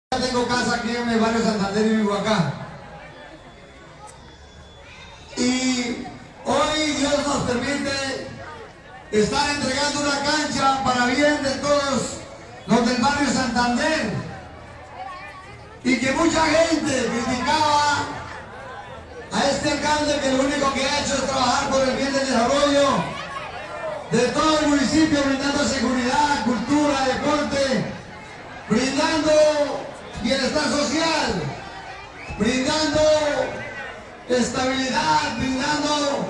Tengo casa aquí en el barrio Santander y vivo acá. Y hoy Dios nos permite estar entregando una cancha para bien de todos los del barrio Santander. Y que mucha gente criticaba a este alcalde que lo único que ha hecho es trabajar por el bien del desarrollo de todo el municipio, brindando seguridad, cultura, deporte, brindando bienestar social, brindando estabilidad, brindando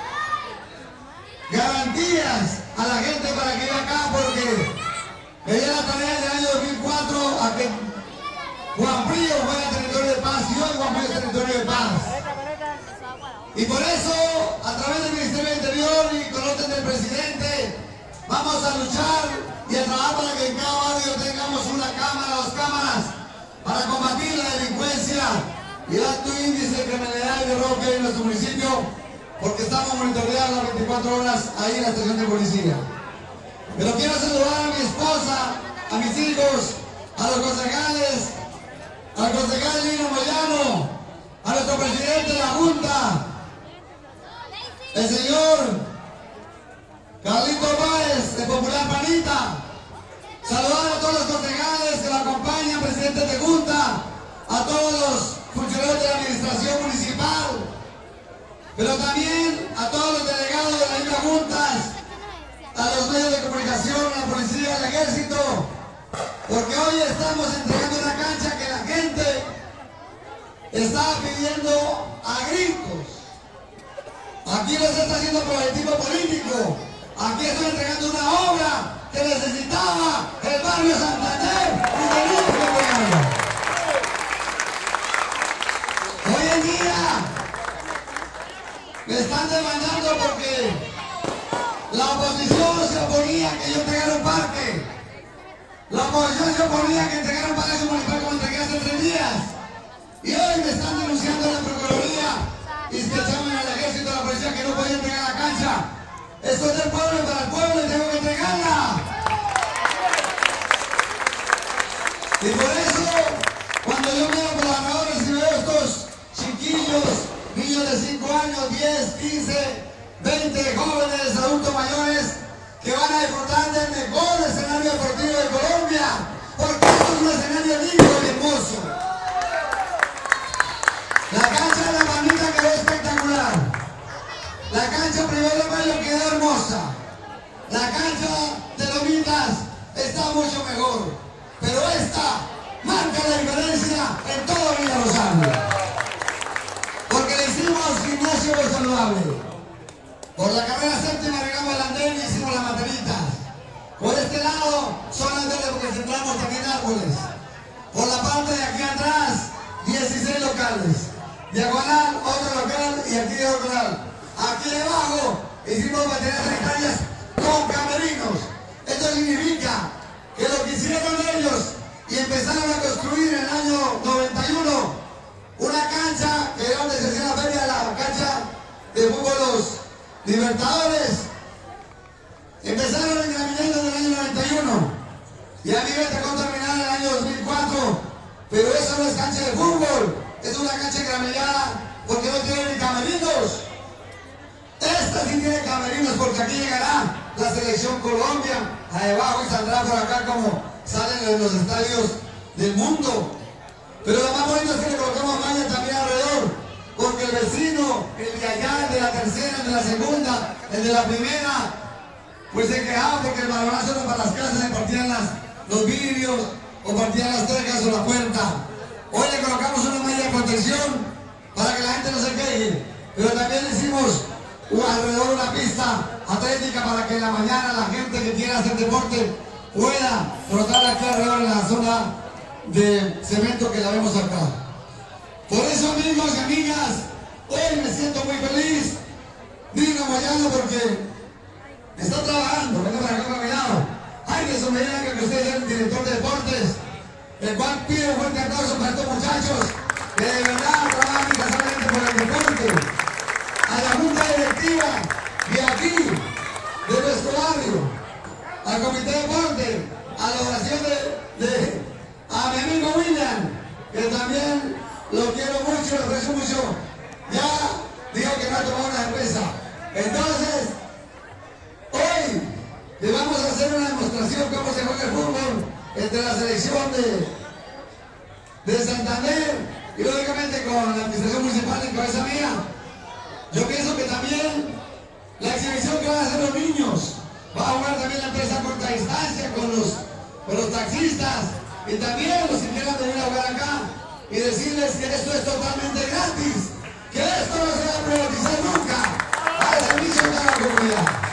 garantías a la gente para que viva acá, porque me dio la tarea del año 2004 a que Juan Frío fuera territorio de paz y hoy Juan Frío es territorio de paz. Y por eso, a través del Ministerio del Interior y con orden del presidente, vamos a luchar y a trabajar para que en cada barrio tengamos una cámara, 2 cámaras, para combatir la delincuencia y el alto índice de criminalidad y de robo que hay en nuestro municipio, porque estamos monitoreando las 24 horas ahí en la estación de policía. Pero quiero saludar a mi esposa, a mis hijos, a los concejales, al concejal Lino Moyano, a nuestro presidente de la Junta, el señor Carlito Páez, de Popular Panita. Saludar a todos los concejales que lo acompañan, presidentes de Junta, a todos los funcionarios de la administración municipal, pero también a todos los delegados de las mismas juntas, a los medios de comunicación, a la policía, al ejército, porque hoy estamos entregando una cancha que la gente está pidiendo a gritos. Aquí no se está haciendo proselitismo político, aquí estoy entregando una obra que necesitaba el barrio Santander y tenía que entregarla. Hoy en día me están demandando porque la oposición se oponía a que yo entregara un parque. La oposición se oponía a que entregara un palacio municipal como entregué hace 3 días. Y hoy me están denunciando a la Procuraduría y se echaban al ejército y a la policía que no podía entregar la cancha. Esto es del pueblo y para el pueblo y tengo que entregarla. Y por eso, cuando yo miro por las ganadores y veo estos chiquillos, niños de 5 años, 10, 15, 20 jóvenes, adultos mayores, que van a disfrutar del mejor escenario deportivo de Colombia, porque esto es un escenario lindo y hermoso. La cancha de la Panita quedó espectacular. La cancha Primero de Mayo quedó hermosa. La cancha de Lomitas está mucho mejor. Pero esta marca la diferencia en todo Villa Rosario. Porque le hicimos gimnasio muy saludable. Por la carrera séptima regamos el andén y hicimos las materitas. Por este lado son andenes porque sembramos también árboles. Por la parte de aquí atrás, 16 locales. Diagonal, otro local y aquí otro local. Aquí debajo hicimos materias sanitarias con camerinos. Esto significa que lo que hicieron ellos y empezaron a construir en el año 91 una cancha que era donde se hacía la feria, la cancha de fútbol los Libertadores. Empezaron en Gramillero en el año 91 y a mí me tocó terminar en el año 2004, pero eso no es cancha de fútbol, es una cancha gramillada porque no tiene ni camerinos. Esta sí tiene camerinos porque aquí llegará la selección Colombia a debajo y saldrá por acá como salen en los estadios del mundo. Pero lo más bonito es que le colocamos malla también alrededor, porque el vecino, el de allá, el de la tercera, el de la segunda, el de la primera, pues se quejaba porque el balonazo era para las casas, se partían los vidrios o partían las trecas o la puerta. Hoy le colocamos una malla de protección para que la gente no se queje, pero también le hicimos alrededor una pista atlética para que en la mañana la gente que quiera hacer deporte pueda trotar aquí alrededor en la zona de cemento que la vemos acá. Por eso, amigos y amigas, hoy me siento muy feliz, Lino Moyano, porque está trabajando. Venga para acá, para mi lado. Ay, que eso me diga que usted es el director de deportes, el cual pide un fuerte aplauso para estos muchachos que de verdad trabajan incansablemente por el deporte. A la junta directiva de aquí, de nuestro barrio, al comité de deporte, a la oración a mi amigo William, que también lo quiero mucho, lo aprecio mucho. Ya dijo que no ha tomado una cerveza. Entonces, hoy le vamos a hacer una demostración de cómo se juega el fútbol entre la selección de Santander y lógicamente con la administración municipal en cabeza mía. Yo pienso que también la exhibición que van a hacer los niños, va a jugar también la empresa a corta distancia con los taxistas y también los que quieran venir a jugar acá y decirles que esto es totalmente gratis, que esto no se va a privatizar nunca, al servicio de la comunidad.